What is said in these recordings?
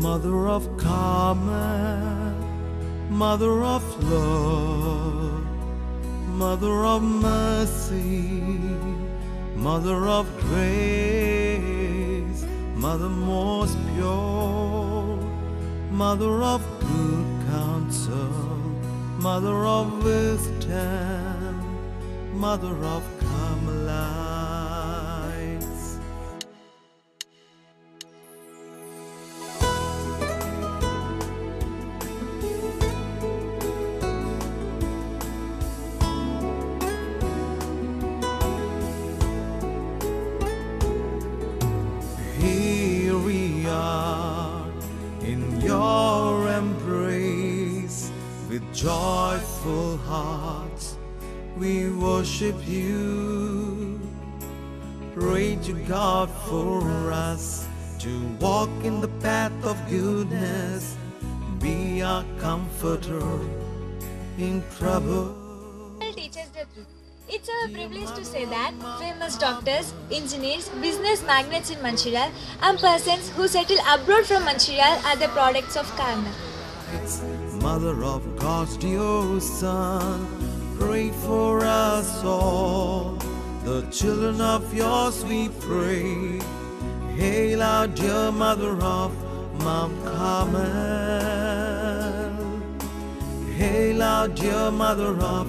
Mother of Carmel, Mother of love, Mother of mercy, Mother of grace, Mother most pure, Mother of good counsel, Mother of wisdom, Mother of Carmelites. Here we are in your embrace, with joyful hearts we worship you. Pray to God for us to walk in the path of goodness, be our comforter in trouble. Teaches the truth. It's our privilege to say that famous doctors, engineers, business magnates in Mancherial and persons who settle abroad from Mancherial are the products of Carmel. Mother of God's dear Son, pray for us all, the children of yours we pray. Hail our dear Mother of Mount Carmel. Hail our dear Mother of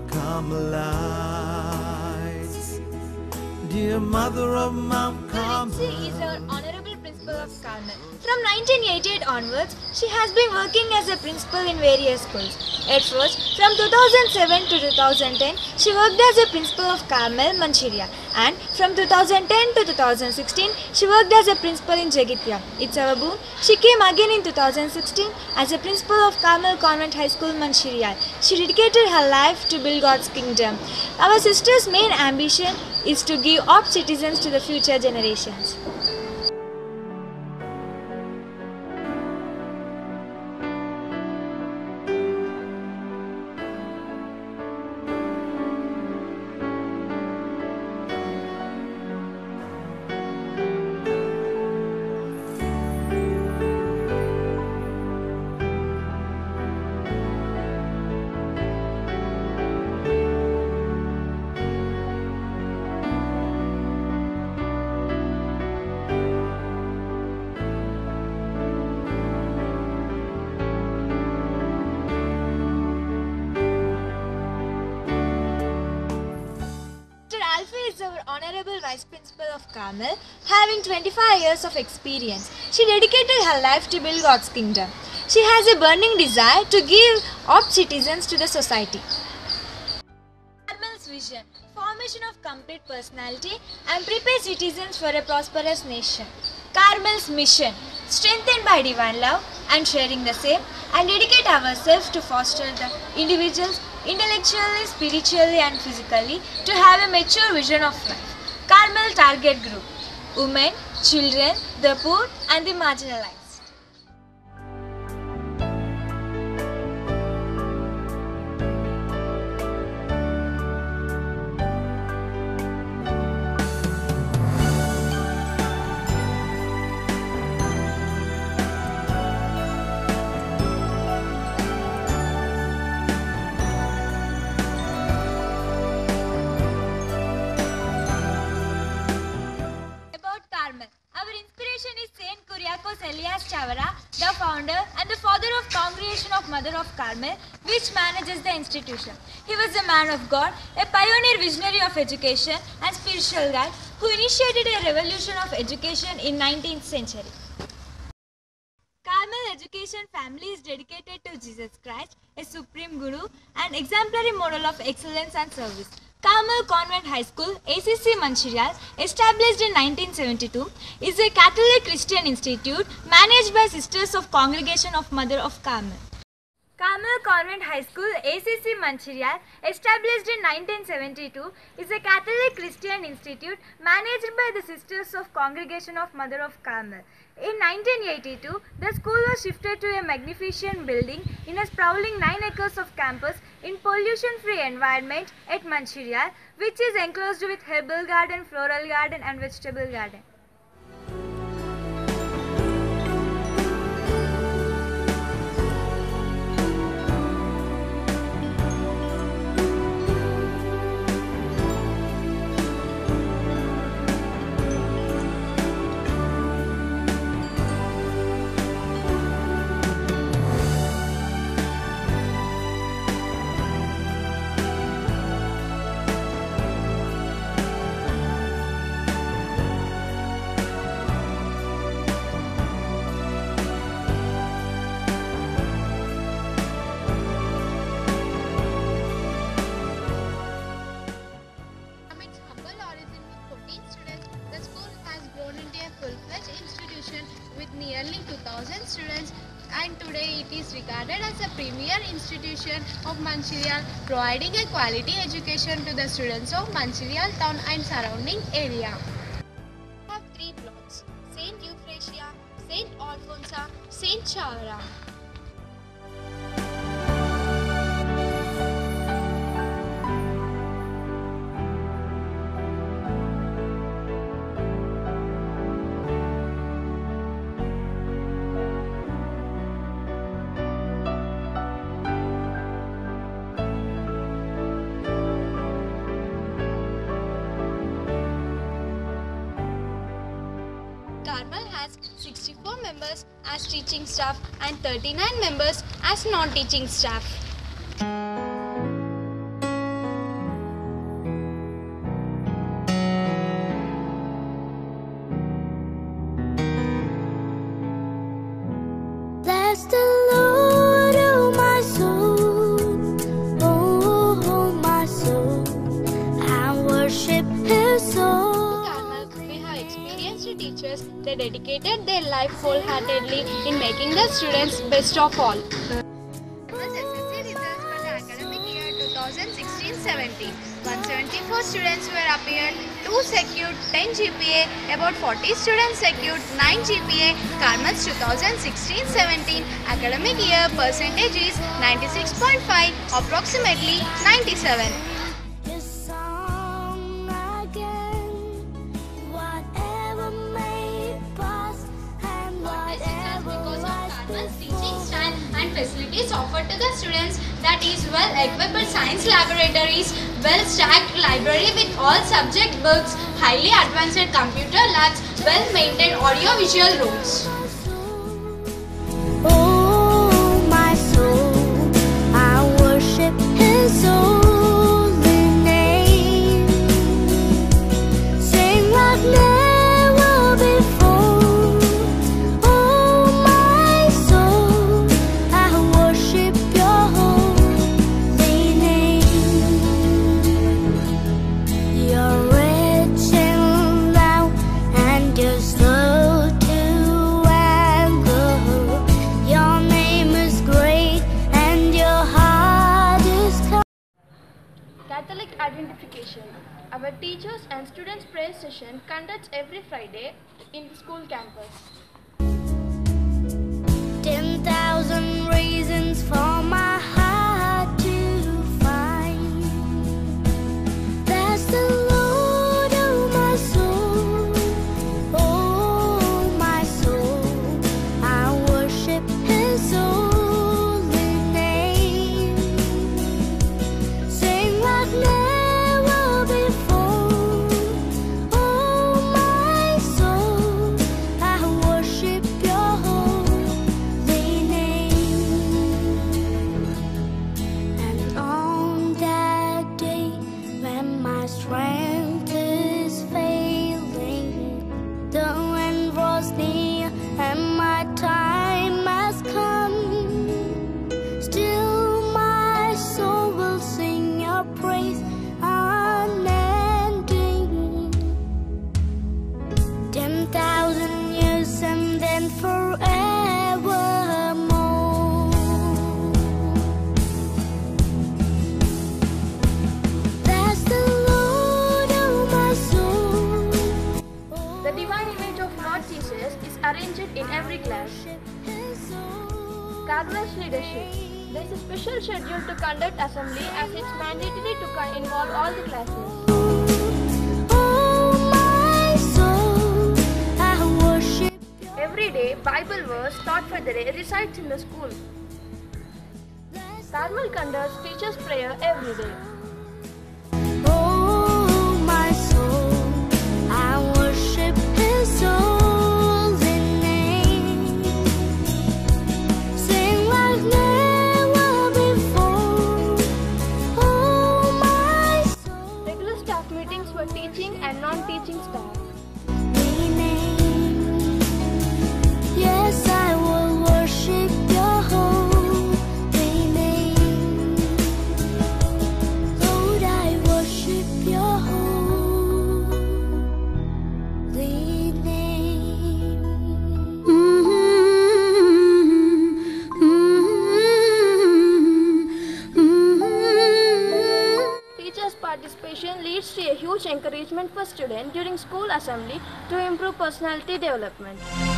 Carmelites. Dear Mother of Mount Carmel. Lindsay is our honorable principal of Carmel. From 1988 onwards, she has been working as a principal in various schools. At first, from 2007 to 2010, she worked as a principal of Carmel, Mancherial, and from 2010 to 2016, she worked as a principal in Jagitya. It's our boon. She came again in 2016 as a principal of Carmel Convent High School, Mancherial. She dedicated her life to build God's kingdom. Our sister's main ambition is to give up citizens to the future generations. Is our honorable vice principal of Carmel, having 25 years of experience. She dedicated her life to build God's kingdom. She has a burning desire to give up citizens to the society. Carmel's vision: formation of complete personality and prepare citizens for a prosperous nation. Carmel's mission: strengthened by divine love and sharing the same, and dedicate ourselves to foster the individuals intellectually, spiritually and physically to have a mature vision of life. Carmel target group: women, children, the poor and the marginalized. Our inspiration is Saint Kuriakos Elias Chavara, the founder and the father of Congregation of Mother of Carmel, which manages the institution. He was a man of God, a pioneer visionary of education and spiritual guide who initiated a revolution of education in 19th century. Carmel Education Family is dedicated to Jesus Christ, a supreme guru and exemplary model of excellence and service. Carmel Convent High School, ACC Mancherial, established in 1972, is a Catholic Christian institute managed by Sisters of Congregation of Mother of Carmel. Carmel Convent High School, ACC Mancherial, established in 1972, is a Catholic Christian institute managed by the Sisters of Congregation of Mother of Carmel. In 1982, the school was shifted to a magnificent building in a sprawling 9 acres of campus in pollution-free environment at Mancherial, which is enclosed with herbal garden, floral garden and vegetable garden. and today it is regarded as a premier institution of Mancherial, providing a quality education to the students of Mancherial town and surrounding area. We have three blocks: Saint Euphrasia, Saint Alphonsa, Saint Chavara. Carmel has 64 members as teaching staff and 39 members as non-teaching staff. Bless the Lord, oh my soul, oh my soul, I worship His soul. We have experienced teachers. They dedicated their life wholeheartedly in making the students best of all. SSC results for the academic year 2016-17. 174 students were appeared, 2 secured 10 GPA, about 40 students secured 9 GPA. Carmel's 2016-17 academic year percentage is 96.5, approximately 97. This song again, whatever may pass and whatever Because of lies Carmel's teaching before. style and facilities offered to the students, that is well-equipped science laboratories, well-stacked library with all subject books, highly advanced computer labs, well-maintained audio-visual rooms. Oh my soul, I worship His holy name. Sing like never before. Oh my soul, I worship Your holy name. You're rich in love and You're slow to anger. Your name is great and Your heart is kind. Catholic identification. Our teachers and students prayer session conducts every Friday in the school campus. 10,000 reasons for my heart to find. Bless the Lord, oh my soul, oh my soul, I worship His holy name. Sing like never before. Oh my soul, I worship Your holy name. And on that day when my strength is failing, the end was near and my time has come. Still my soul will sing Your praise unending. 10,000 years and then forevermore. Bless the Lord, oh my soul. The divine image of Lord Jesus is arranged in every class. Carmel's leadership. There is a special schedule to conduct assembly as it's mandatory to involve all the classes. Oh my soul, I worship Your Every day, Bible verse taught for the day recites in the school. Carmel conducts teachers' prayer every day. Oh my soul, I worship His holy name. Sing like never before. Oh my soul, Regular staff meetings for teaching and non-teaching staff. name. Yes, I will worship Your holy name. participation leads to a huge encouragement for students during school assembly to improve personality development.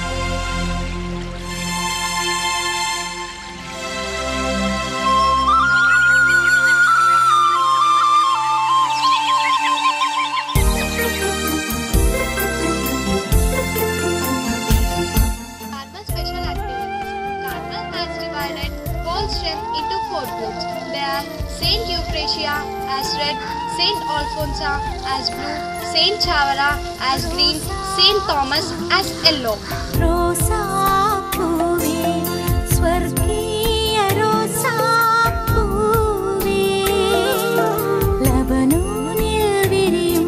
Carmel special activities. Carmel has divided whole strength into 4 groups. They are Saint Euphrasia as red, Saint Alphonsa as blue, Saint Chavara as green, Saint Thomas as yellow. रोसा पूवे स्वर्गीय रोसा पूवे ലബനോനിൽ വിരിയും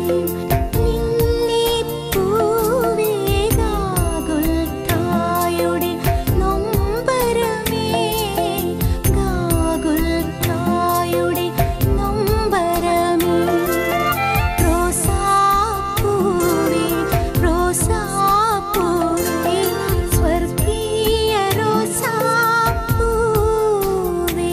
നിന്നിപ്പൂവേ ഗാഗുൽത്തായുടെ നൊമ്പരമേ ഗാഗുൽത്തായുടെ നൊമ്പരമേ റോസാ പൂവേ റോസാ പൂവേ സ്വർഗീയ റോസാ പൂവേ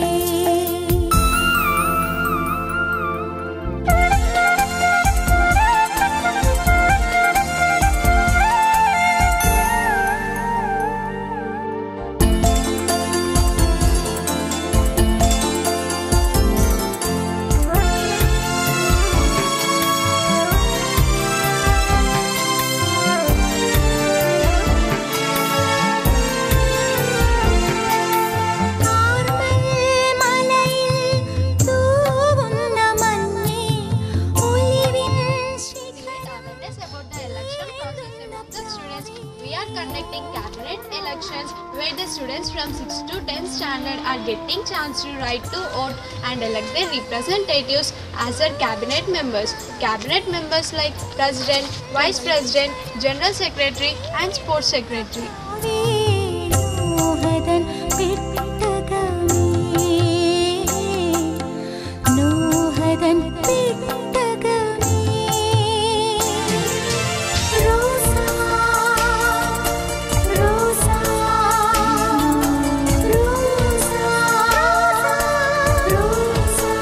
Carmel മലയിൽ തൂവുന്ന മഞ്ഞേ ഒലിവിൻ Awareness about the election process among the students. We are conducting cabinet elections where the students from 6 to 10 standard are getting chance to write to vote and elect their representatives as their cabinet members. Cabinet members like president, vice president, general secretary and sports secretary. നോഹദൻ പെട്ടകമേ നോഹദൻ പെട്ടകമേ റോസാ റോസാ റോസാ റോസാ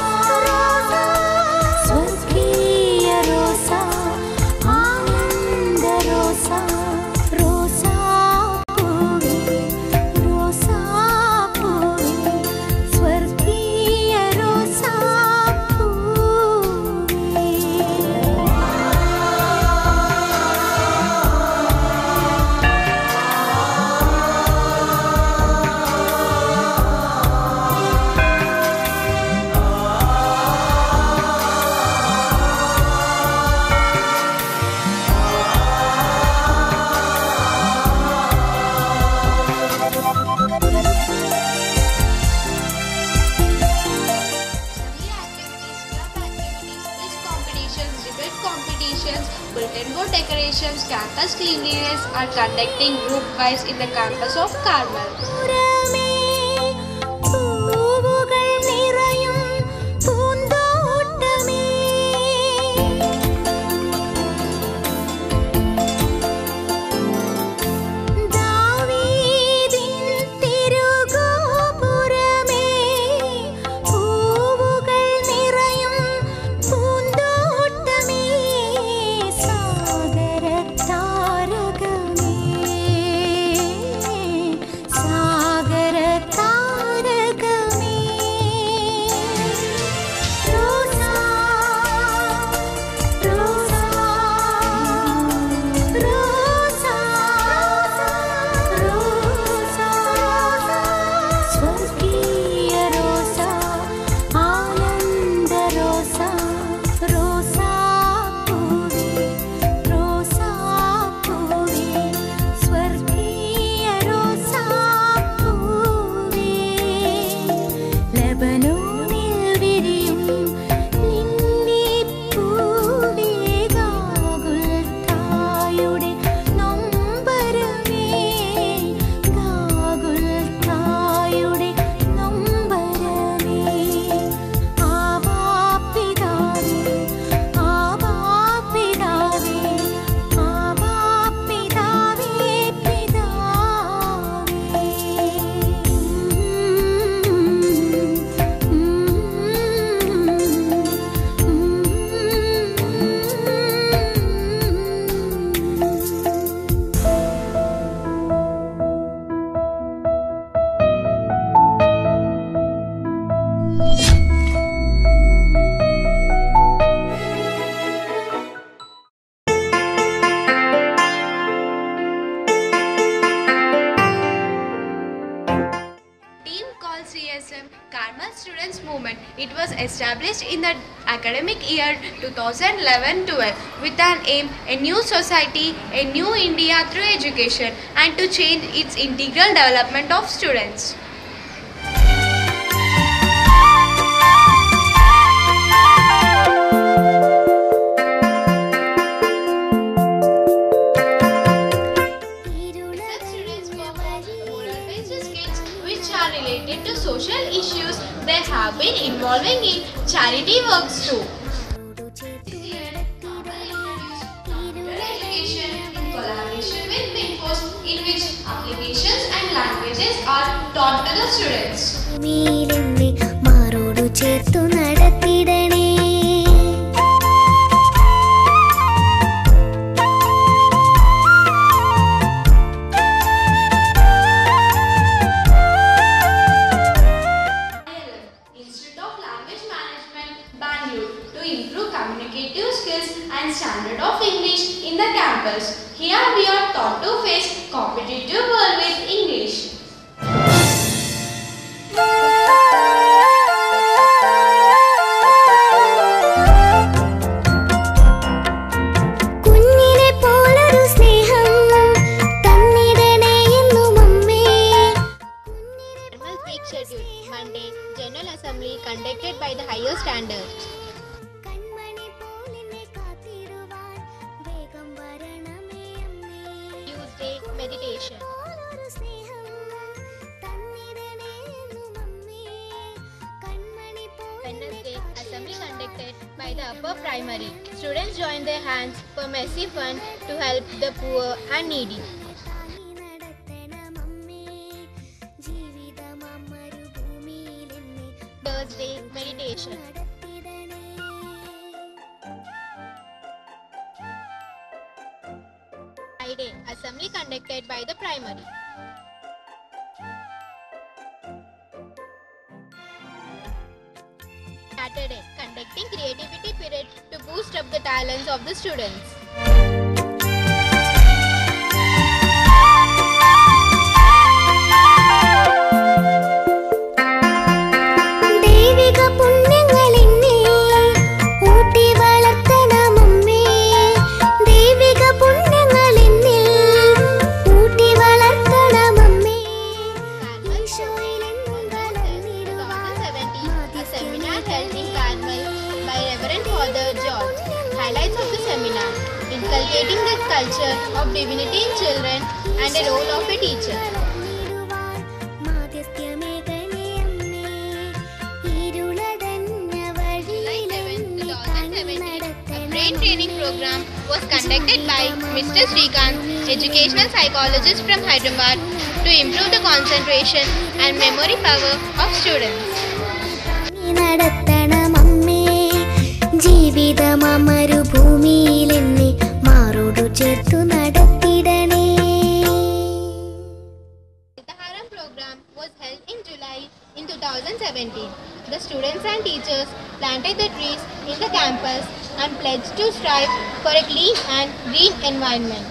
സ്വർഗീയ റോസാ ആനന്ദ റോസാ റോസാ പൂവേ റോസാ പൂവേ സ്വർഗീയ റോസാ പൂവേ Assembly activities, club activities, quiz competitions, debate competitions, bulletin board decorations, campus cleanliness are conducting group-wise in the campus of Carmel. പുറമേ പൂവുകൾ നിറയും പൂന്തോട്ടമേ ദാവീദിൻ തിരുഗോപുരമേ പൂവുകൾ നിറയും പൂന്തോട്ടമേ സാഗരതാരകമേ സാഗരതാരകമേ was established in the academic year 2011-12 with an aim, a new society, a new India through education, and to change its integral development of students. Are related to social issues, they have been involving in charity works too. Education in collaboration with Pinpost, in which applications and languages are taught to the students. To improve communicative skills and standard of English in the campus. Here we are taught to face competitive world with English. Week schedule. Monday, General Assembly conducted by the higher standard. Tuesday, meditation. Wednesday, assembly conducted by the upper primary. Students join their hands for Mercy Fund to help the poor and needy. Thursday, meditation. Friday, assembly conducted by the primary. Saturday, conducting creativity period to boost up the talents of the students. Highlights of the seminar: inculcating the culture of divinity in children and the role of a teacher. July 7, 2017, a brain training program was conducted by Mr. Srikanth, educational psychologist from Hyderabad, to improve the concentration and memory power of students. Sitaharam program was held in July in 2017. The students and teachers planted the trees in the campus and pledged to strive for a clean and green environment.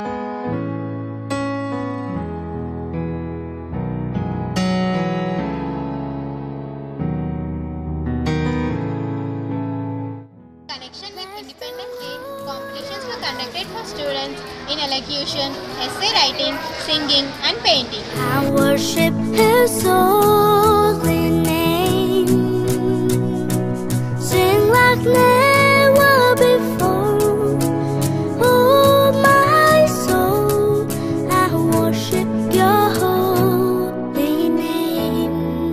Connection with Independence Day, competitions were conducted for students in elocution, essay writing, singing and painting. I worship His holy name, sing like never before. Oh my soul, I worship Your holy name.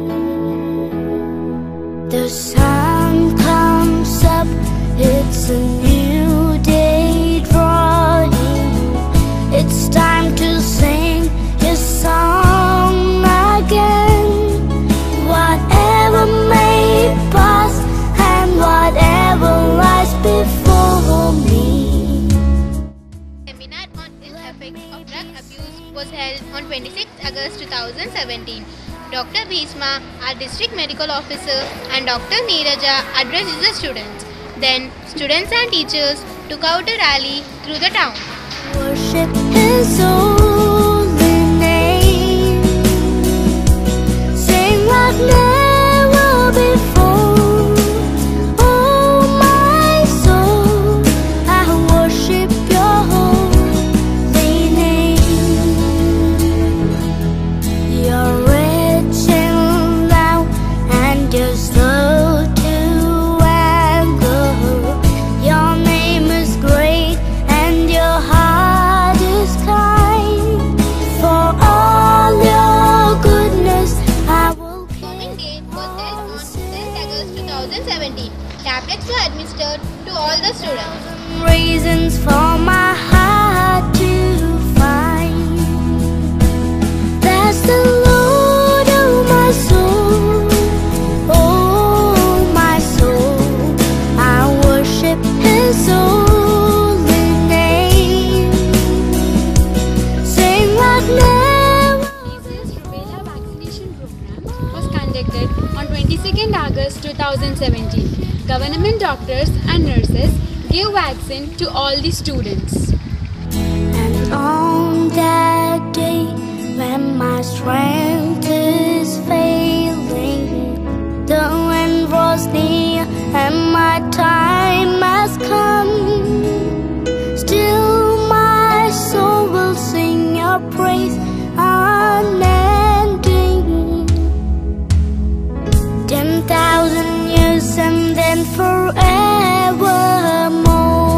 The sun comes up, it's a new day drawing. It's time to sing His song again. Whatever may pass and whatever lies before me. Seminar on the effects of drug abuse was held on 26 August 2017. Dr. Bhisma, our district medical officer, and Dr. Neeraja addressed the students. Then, students and teachers took out a rally through the town. Worship His holy name, sing like never before. tablets were administered to all the students. Reasons for my heart to find. That's the Lord of my soul. Oh, my soul. I worship His holy name. Sing like never. Measles Rubella vaccination program was conducted on 22nd August 2017. Government doctors and nurses gave vaccine to all the students. And on that day when my strength is failing, the end was near and my time has come. Still my soul will sing your praise unending. 10,000 years and then forevermore.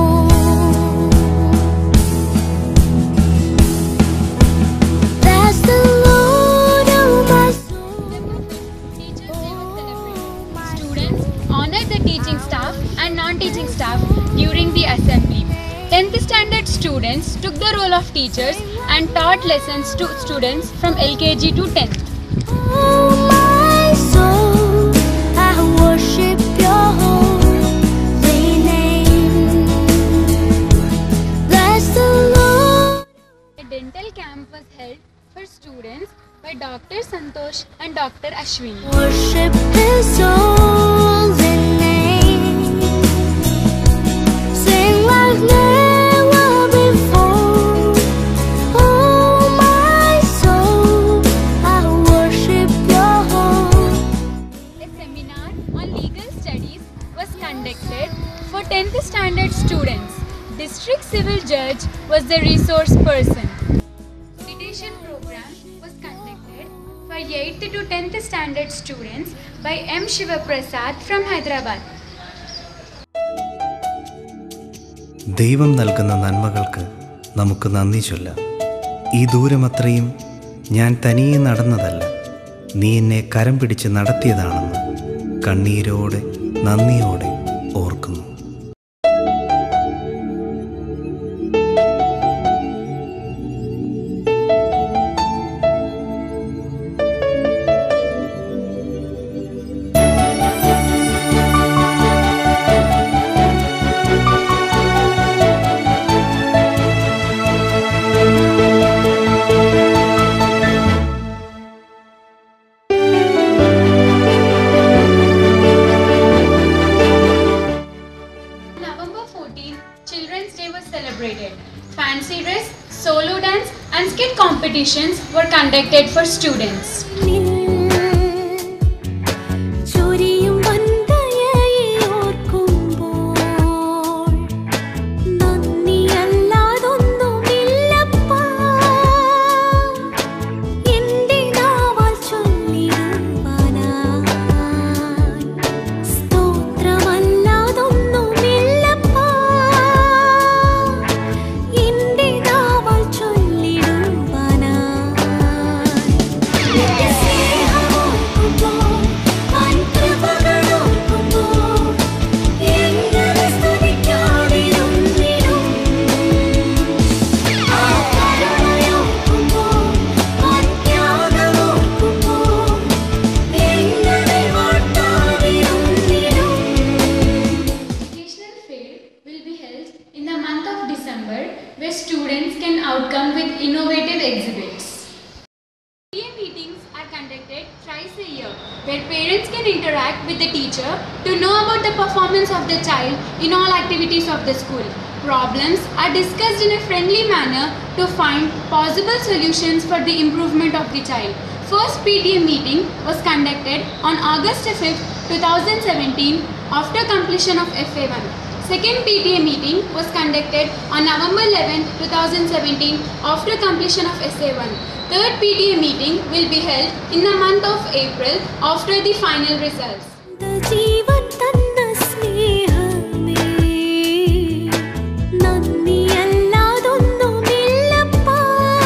That's the Lord of my soul. Teachers Day was celebrated. Students honored the teaching staff and non-teaching staff during the assembly. 10th standard students took the role of teachers and taught lessons to students from LKG to 10th. Oh, my soul, I worship your holy name. Bless the Lord. A dental camp was held for students by Dr. Santosh and Dr. Ashwini. Worship His holy name. Sing like never before. Oh, my soul, I worship your holy. A seminar on legal studies was conducted for 10th standard students. District Civil Judge was the resource person. Meditation program was conducted for 8th to 10th standard students by M. Shivaprasad from Hyderabad. ദൈവം നൽകുന്ന നന്മകൾക്ക് നമുക്ക് നന്ദി ചൊല്ലാം. ഈ ദൂരമത്രയും ഞാൻ തനിയെ നടന്നതല്ല, നീ എന്നെ കരം പിടിച്ച് നടത്തിയതാണെന്ന് കണ്ണീരോടെ നന്ദിയോടെ ഓർക്കുന്നു. November 14th, Children's Day was celebrated. Fancy dress, solo dance and skit competitions were conducted for students. ചൊരിയും വന്ദനയെ ഓർക്കുമ്പോൾ നന്ദിയല്ലാതൊന്നുമില്ലപ്പാ. എന്റെ നാവാൽ ചൊല്ലിടുവാനായി സ്തോത്രമല്ലാതൊന്നുമില്ലപ്പാ. എന്റെ നാവാൽ ചൊല്ലിടുവാനായി നിന്റെ സ്നേഹമോർക്കുമ്പോൾ വൻകൃപകളോർക്കുമ്പോൾ എങ്ങനെ സ്തുതിക്കാതിരുന്നിടും. ആ കരുണയോർക്കുമ്പോൾ വൻത്യാഗമോർക്കുമ്പോൾ എങ്ങനെ വാഴ്ത്താതിരുന്നിടും. Educational fair will be held in the month of December where students can outcome with innovative exhibits. PTA meetings are conducted thrice a year where parents can interact with the teacher to know about the performance of the child in all activities of the school. Problems are discussed in a friendly manner to find possible solutions for the improvement of the child. First PTA meeting was conducted on August 5th, 2017 after completion of FA1. Second PTA meeting was conducted on November 11th, 2017 after completion of SA1. Third PTA meeting will be held in the month of April after the final results. ജീവൻ തന്ന സ്നേഹമേ നന്ദിയല്ലാതൊന്നുമില്ലപ്പാ.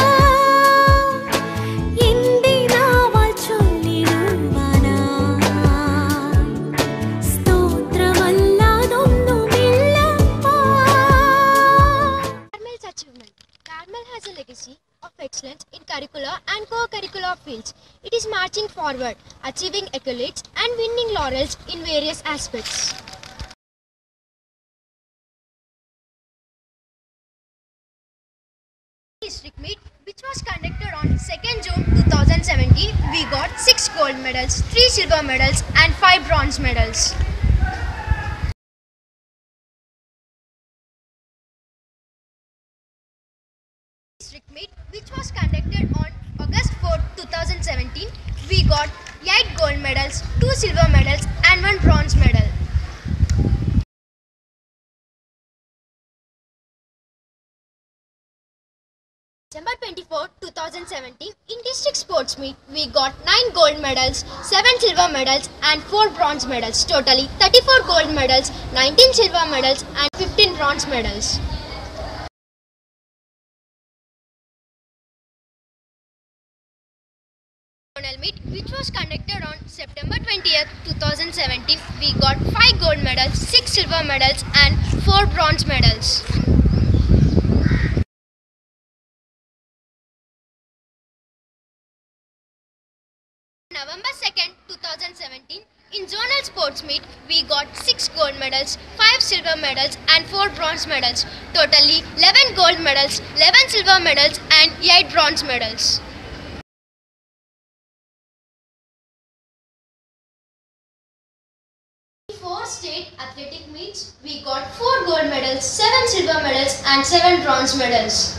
എന്റെ നാവാൽ ചൊല്ലിടുവാനായി സ്തോത്രമല്ലാതൊന്നുമില്ലപ്പാ. fields. It is marching forward, achieving accolades and winning laurels in various aspects. District meet, which was conducted on 2nd June 2017, we got 6 gold medals, 3 silver medals and 5 bronze medals. District meet, which was conducted on August 4, 2017, we got 8 gold medals, 2 silver medals and 1 bronze medal. December 24, 2017, in district sports meet, we got 9 gold medals, 7 silver medals and 4 bronze medals. Totally 34 gold medals, 19 silver medals and 15 bronze medals. Zonal meet, which was conducted on September 20th, 2017, we got 5 gold medals, 6 silver medals and 4 bronze medals. November 2nd, 2017, in zonal sports meet, we got 6 gold medals, 5 silver medals and 4 bronze medals. Totally 11 gold medals, 11 silver medals and 8 bronze medals. In 4 state athletic meets, we got 4 gold medals, 7 silver medals and 7 bronze medals.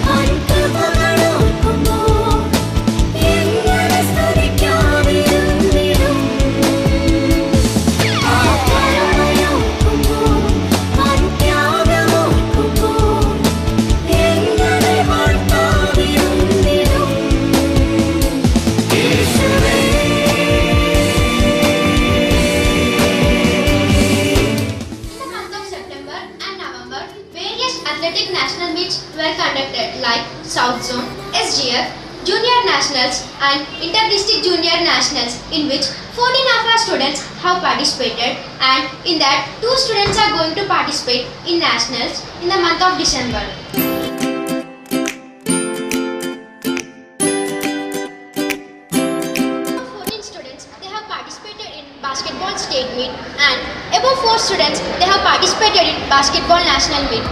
Athletic national meets were conducted like South Zone, SGF, Junior Nationals and Inter-District Junior Nationals, in which 14 of our students have participated, and in that 2 students are going to participate in Nationals in the month of December. 14 students, they have participated in basketball state meet, and above 4 students, they have participated in basketball national meet.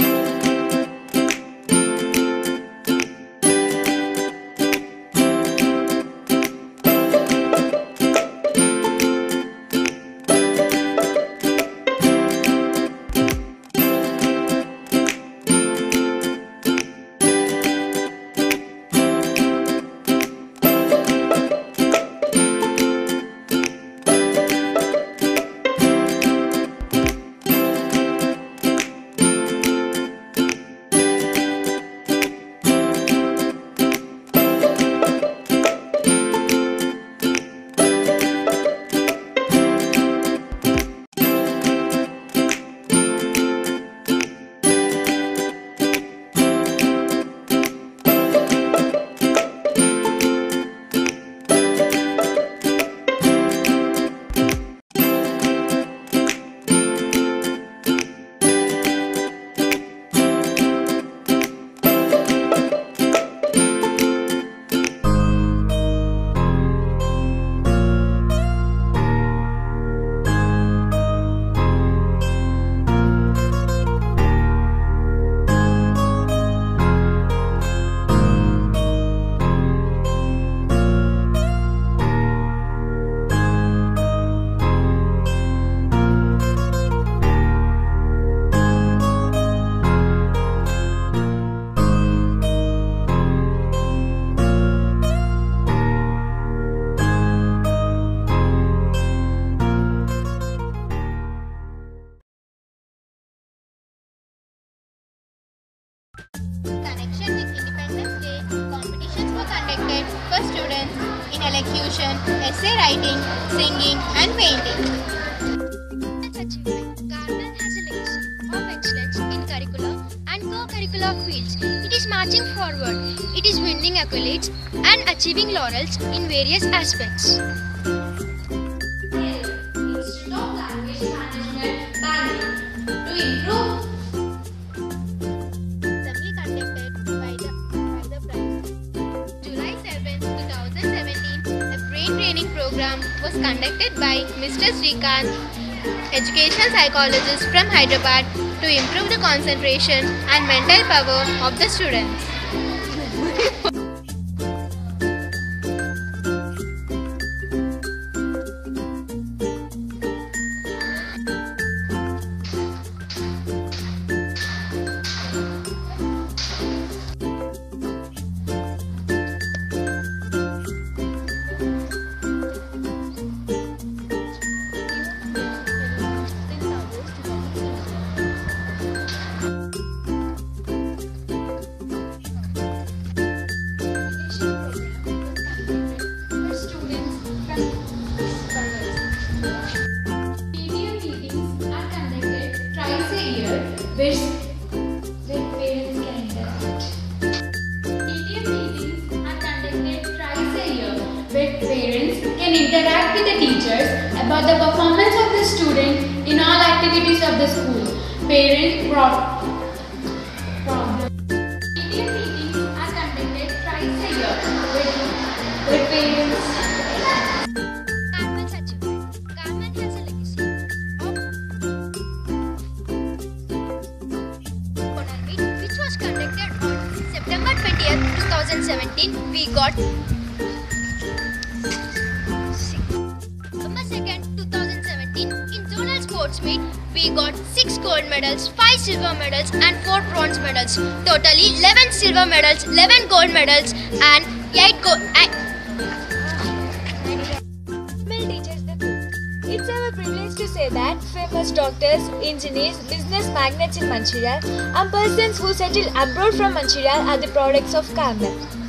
Connection with Independence Day, competitions were conducted for students in elocution, essay writing, singing and painting. Garland has a legacy of excellence in curricular and co-curricular fields. It is marching forward. It is winning accolades and achieving laurels in various aspects. Institute of Language Management, Bangalore, to improve July 7, 2017. was conducted by Mr. Srikanth, educational psychologist from Hyderabad, to improve the concentration and mental power of the students. Interact with the teachers about the performance of the student in all activities of the school. Parent problem. PTA meetings are conducted twice a year with parents. Carmen's achievement. Carmen has a legacy of Honor Meet, which was conducted on September 20th, 2017. We got September 2nd, 2017, in Zonal Sports Meet, we got 6 gold medals, 5 silver medals and 4 bronze medals. Totally 11 silver medals, 11 gold medals and 8 gold. It's our privilege to say that famous doctors, engineers, business magnates in Mancherial and persons who settle abroad from Mancherial are the products of Carmel.